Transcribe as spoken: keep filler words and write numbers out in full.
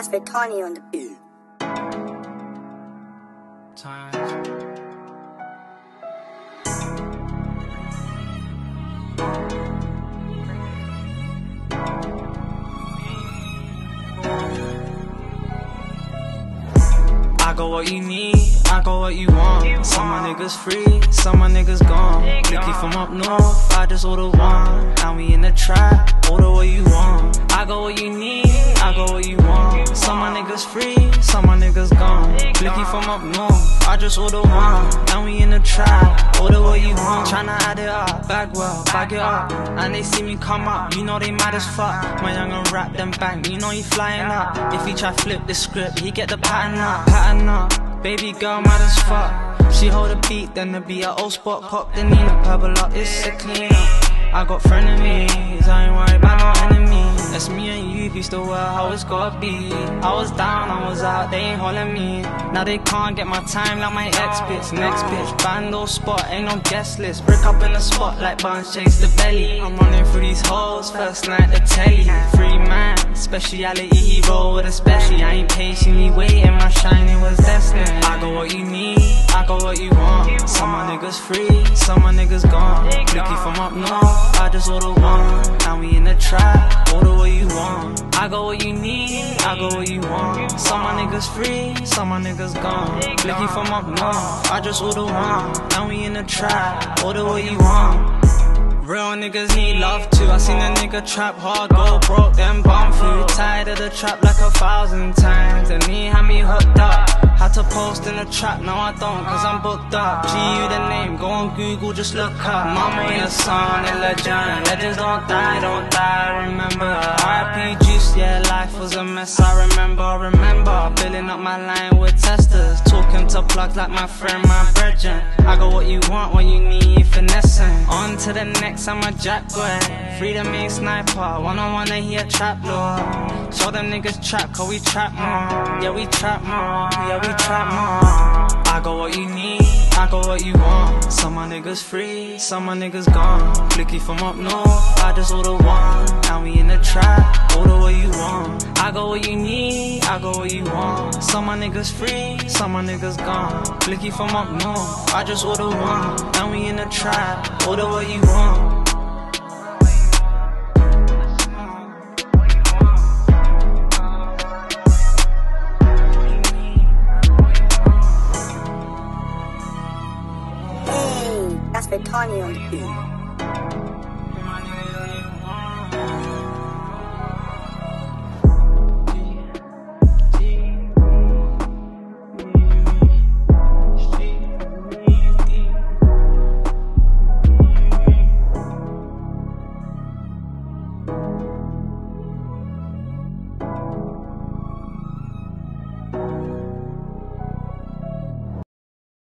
That's Vitani on the beat. Times. I got what you need, I got what you want. Some my niggas free, some my niggas gone. Blicky from up north, I just order one. Now we in the trap, order what you want. I got what you need, I got what you want. Some my niggas free, some my niggas gone. Blicky from up north, I just order one. Now we in the trap, order what you want. Tryna add it up, bag well, bag it up. And they see me come up, you know they mad as fuck. My young'un rap them bang, you know he flying up. If he try flip the script, he get the pattern up, pattern up. Baby girl mad as fuck. She hold a beat, then the beat a old spot. Pop the Nina, pebble up, it's a clean up. I got frenemies, I ain't worried about no enemies. That's me and you, piece the world how it's gotta be. I was down, I was out, they ain't holding me. Now they can't get my time like my ex bitch. Next bitch, bando spot, ain't no guest list. Brick up in the spot like Buns chase the belly. I'm running through these hoes, first night the telly. Free man, speciality, he roll with a special. I ain't patiently waiting, my shining was destined. I got what you need, I got what you want. Some my niggas free, some my niggas gone. Blicky from up north, I just order one. Now we in the trap, order what you want. I got what you need, I got what you want. Some my niggas free, some my niggas gone. Blicky from up north, I just order one. Now we in the trap, order what you want. Real niggas need love too. I seen a nigga trap hard, go broke, then bum through. Tired of the trap like a thousand times. And he had me hooked up. Had to post in the trap, now I don't, cause I'm booked up. G U the name, go on Google, just look up. Mama and son, a legend. Legends don't die, don't die, remember. R I P Juice, yeah, life was a mess, I remember, remember. Filling up my line with testers. Talking to plugs like my friend, my brethren. I got what you want, what you need, finessing. On to the next, I'm a jack boy. Freedom ain't sniper, one on one and he a trap lord. Show them niggas trap, cause we trap more. Yeah, we trap more, yeah, we trap more. I got what you need, I got what you want. Some my niggas free, some my niggas gone. Blicky from up north, I just order one. Now we in the trap, order what you want. I got what you need, I got what you want. Some my niggas free, some my niggas gone. Blicky from up north, I just order one. Now we in the trap, order what you want. That's Vitani on the beat.